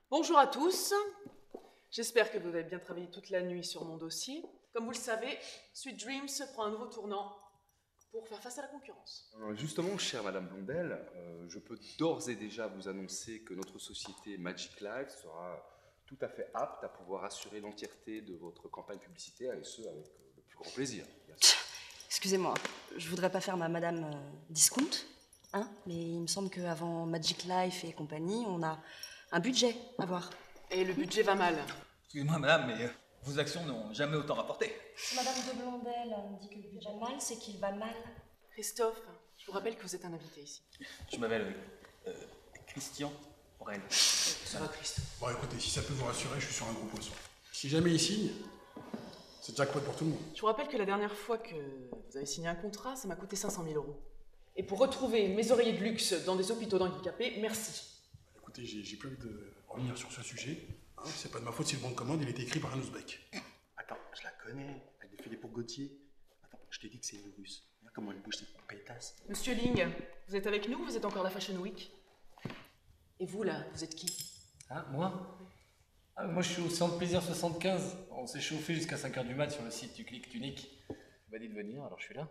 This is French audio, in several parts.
Bonjour à tous. J'espère que vous avez bien travaillé toute la nuit sur mon dossier. Comme vous le savez, Sweet Dreams prend un nouveau tournant pour faire face à la concurrence. Justement, chère Madame Blondel, je peux d'ores et déjà vous annoncer que notre société Magic Life sera tout à fait apte à pouvoir assurer l'entièreté de votre campagne publicitaire et ce, avec le plus grand plaisir. Excusez-moi, je voudrais pas faire ma Madame Discount, hein, mais il me semble qu'avant Magic Life et compagnie, on a un budget à voir. Et le budget va mal. Excusez-moi, madame, mais vos actions n'ont jamais autant rapporté. Si Madame de Blondel me dit que le budget va mal, c'est qu'il va mal. Christophe, je vous rappelle que vous êtes un invité ici. Je m'appelle Christian Aurel. Ça va, Christ? Bon, écoutez, si ça peut vous rassurer, je suis sur un gros poisson. Si jamais il signe, c'est jackpot pour tout le monde. Je vous rappelle que la dernière fois que vous avez signé un contrat, ça m'a coûté 500 000 €. Et pour retrouver mes oreillers de luxe dans des hôpitaux d'handicapés, merci. Écoutez, j'ai plus envie de revenir sur ce sujet. Hein, c'est pas de ma faute si le bon de commande, il a été écrit par un ouzbek. Attends, je la connais. Elle défilait pour Gauthier. Attends, je t'ai dit que c'est une russe. Regarde comment elle bouge ses pétasses. Monsieur Ling, vous êtes avec nous ou vous êtes encore à la Fashion Week? Et vous, là, vous êtes qui? Ah, moi? Moi, je suis au Centre Plaisir 75. On s'est chauffé jusqu'à 5h du mat sur le site du Clic Tunique. Tu m'as dit de venir, alors je suis là.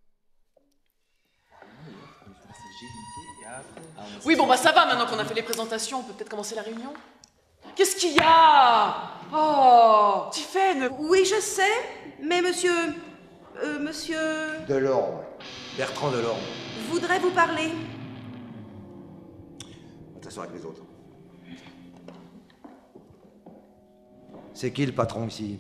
Oui, bon, bah ça va, maintenant qu'on a fait les présentations, on peut peut-être commencer la réunion? Qu'est-ce qu'il y a? Oh, Tiffaine! Oui, je sais, mais monsieur... Delorme. Bertrand Delorme. voudrait vous parler. On t'assoit avec les autres. C'est qui le patron ici?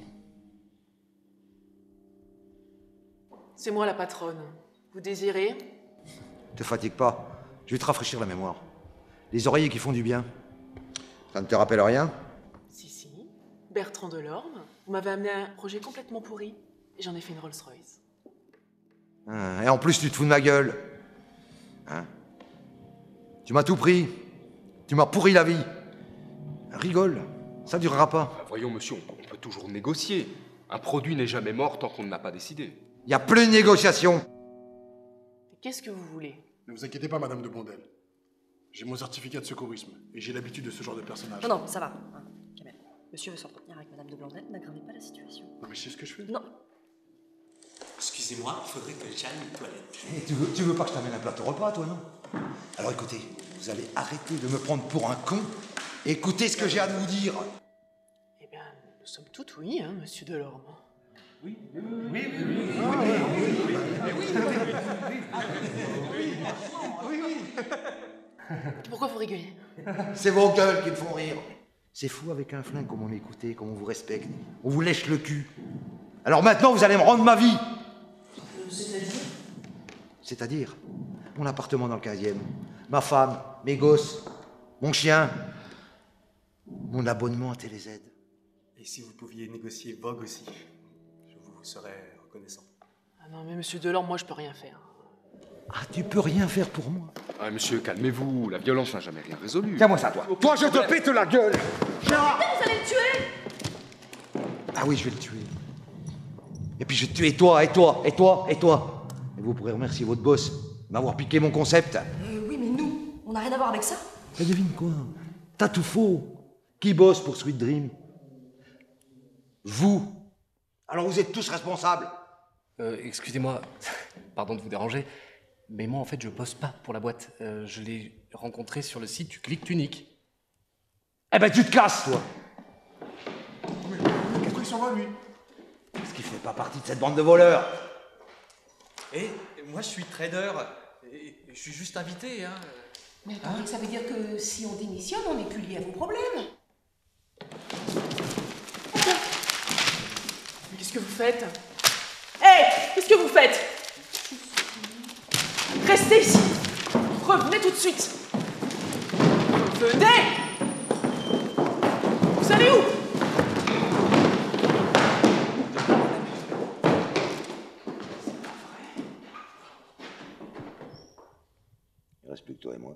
C'est moi la patronne. Vous désirez? Te fatigue pas. Je vais te rafraîchir la mémoire. Les oreillers qui font du bien. Ça ne te rappelle rien? Si. Bertrand Delorme. Vous m'avez amené un projet complètement pourri et j'en ai fait une Rolls-Royce. Et en plus, tu te fous de ma gueule. Hein? Tu m'as tout pris. Tu m'as pourri la vie. Rigole. Ça durera pas. Voyons, monsieur, on peut toujours négocier. Un produit n'est jamais mort tant qu'on ne l'a pas décidé. Y a plus de négociation. Qu'est-ce que vous voulez? Ne vous inquiétez pas, Madame de Blondel. J'ai mon certificat de secourisme et j'ai l'habitude de ce genre de personnage. Non, ça va. Hein, Kamel. Monsieur veut s'entretenir avec Madame de Blondel, n'aggravez pas la situation. Non, mais je sais ce que je fais. Non. Excusez-moi, il faudrait que j'aille aux toilettes. Et tu veux pas que je t'amène un plateau repas, toi, non? Alors écoutez, vous allez arrêter de me prendre pour un con. Écoutez ce que j'ai à vous dire. Eh bien, nous sommes toutes oui, hein, monsieur Delorme. Pourquoi vous rigolez? C'est vos gueules qui me font rire. C'est fou avec un flingue comment m'écoutez, comment on vous respecte. On vous lèche le cul. Alors maintenant, vous allez me rendre ma vie. C'est-à-dire? C'est-à-dire mon appartement dans le 15e, ma femme, mes gosses, mon chien, mon abonnement à TéléZ. Et si vous pouviez négocier Vogue aussi, je vous serais reconnaissant. Ah non, mais monsieur Delorme, moi je peux rien faire. Ah, tu peux rien faire pour moi. Ah, monsieur, calmez-vous. La violence n'a jamais rien résolu. Tiens-moi ça, toi. Toi, je te pète la gueule. Vous allez le tuer. Ah oui, je vais le tuer. Et puis je vais te tuer toi, et toi, et toi, et toi. Et vous pourrez remercier votre boss de m'avoir piqué mon concept. Oui, mais nous, on n'a rien à voir avec ça. Et devine quoi? T'as tout faux. Qui bosse pour Sweet Dream? Vous. Alors vous êtes tous responsables. Excusez-moi, pardon de vous déranger, mais moi, en fait, je bosse pas pour la boîte. Je l'ai rencontré sur le site du Clic Tunique. Eh ben tu te casses, toi. Qu'est-ce qu'il s'en va, lui? Parce qu'il fait pas partie de cette bande de voleurs. Et moi, je suis trader. Et je suis juste invité, hein. Mais attendez, ça veut dire que si on démissionne, on n'est plus lié à vos problèmes. Mais qu'est-ce que vous faites? Hé! Qu'est-ce que vous faites? Restez ici! Revenez tout de suite! Venez! Vous allez où? Il reste plus que toi et moi.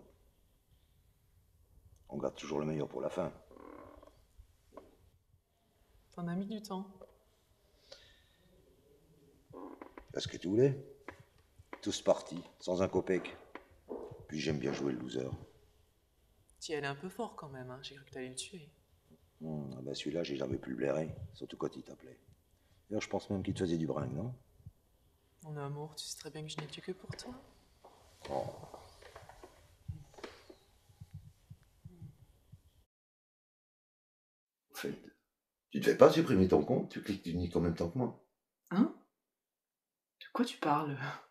On garde toujours le meilleur pour la fin. T'en as mis du temps. Parce que tu voulais. Tous partis, sans un copec. Puis j'aime bien jouer le loser. T'y allais un peu fort quand même, hein. J'ai cru que t'allais le tuer. Ah bah celui-là, j'ai jamais pu le blairer, surtout quand il t'appelait. D'ailleurs, je pense même qu'il te faisait du bringue, non? Mon amour, tu sais très bien que je n'ai tué que pour toi. Oh. En fait, tu ne fais pas supprimer ton compte, tu cliques unique en même temps que moi. Hein? De quoi tu parles?